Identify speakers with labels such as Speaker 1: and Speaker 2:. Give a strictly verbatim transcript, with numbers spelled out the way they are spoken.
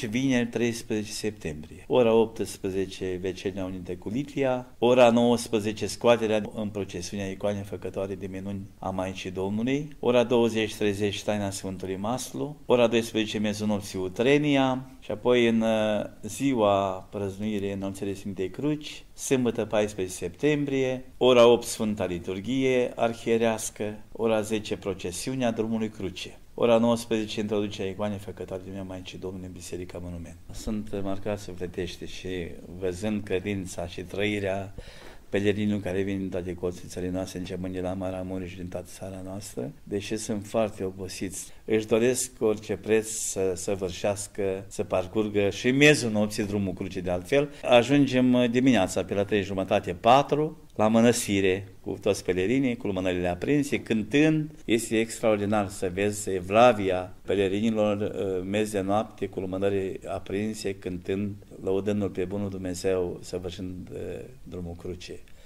Speaker 1: Și vineri treisprezece septembrie. Ora optsprezece Vecenia Unită cu Litria, ora nouăsprezece scoaterea în procesiunea icoanei făcătoare de minuni a Maicii Domnului, ora douăzeci treizeci taina Sfântului Maslu, ora doisprezece mezunopții Utrenia și apoi în ziua prăznuirii Înălțării Sfintei Cruci, sâmbătă paisprezece septembrie, ora opt Sfânta Liturghie arhierească, ora zece procesiunea Drumului Cruce. Ora nouăsprezece introducerea icoanei făcătoare de Maicii Domnului în Biserica Monument. Sunt marcat sufletește și văzând credința și trăirea pelerinilor care vin din toate colțurile țării noastre, începând de la Maramureș și din toată țara noastră, deși sunt foarte obosiți, își doresc cu orice preț să săvârșească, să parcurgă și miezul nopții Drumul Cruce de altfel. Ajungem dimineața pe la trei jumătate, patru, la mănăstire, cu toți pelerinii, cu lumânările aprinse, cântând. Este extraordinar să vezi evlavia pelerinilor mezi de noapte, cu lumânări aprinse, cântând, lăudându-L pe bunul Dumnezeu, săvârșind Drumul Cruce.